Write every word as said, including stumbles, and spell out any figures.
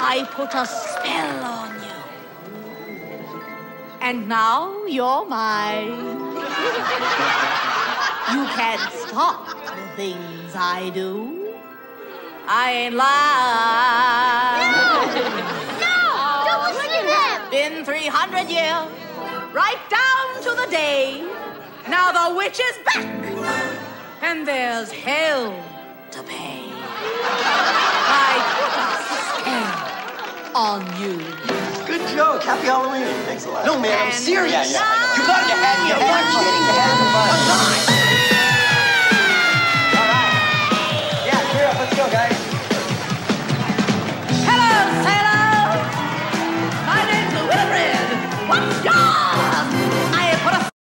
I put a spell on you. And now you're mine. You can't stop the things I do. I ain't lying. No! Don't listen to them! Been three hundred years, right down to the day. Now the witch is back, and there's hell to pay. I put a spell on you. Good joke. Happy Halloween. Thanks a lot. No, man, I'm And serious. now- You got to have me. I'm not kidding. Have fun.